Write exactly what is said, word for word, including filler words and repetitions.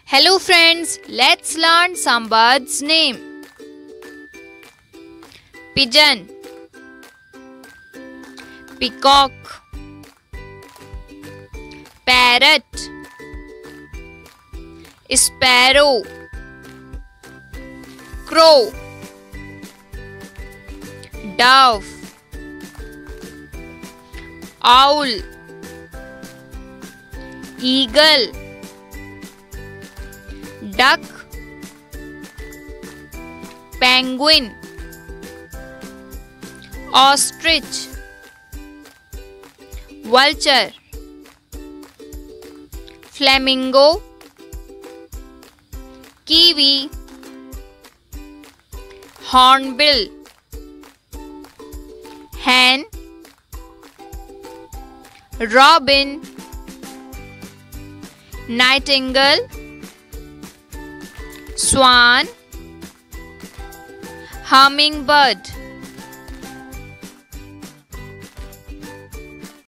Hello friends, let's learn some birds' name. Pigeon, peacock, parrot, sparrow, crow, dove, owl, eagle, duck, penguin, ostrich, vulture, flamingo, kiwi, hornbill, hen, robin, nightingale, swan, hummingbird.